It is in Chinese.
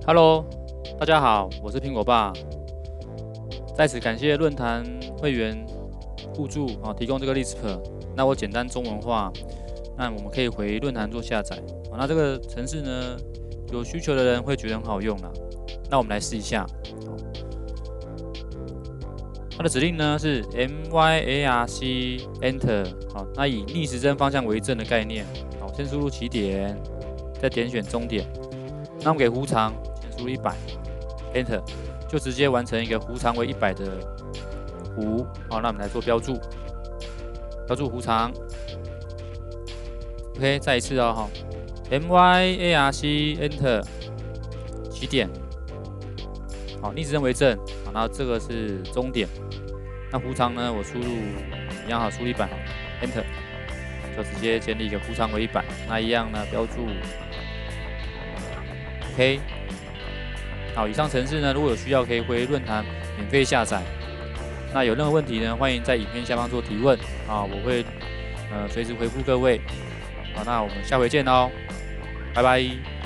Hello，大家好，我是苹果爸。在此感谢论坛会员互助提供这个 Lisp。那我简单中文化，那我们可以回论坛做下载。那这个程式呢，有需求的人会觉得很好用啦。那我们来试一下。它的指令呢是 myarc enter。好，那以逆时针方向为正的概念。好，先输入起点，再点选终点。那我们给弧长先输入100 ，enter 就直接完成一个弧长为100的弧。好，那我们来做标注，标注弧长。OK， 再一次哦，哈 ，myarc enter 起点。好，逆时针为正，好，那这个是终点。那弧长呢，我输入一样好，输入100 ，enter 就直接建立一个弧长为100。那一样呢，标注。OK， 好，以上程式呢，如果有需要可以回论坛免费下载。那有任何问题呢，欢迎在影片下方做提问啊，我会随时回复各位。好，那我们下回见哦，拜拜。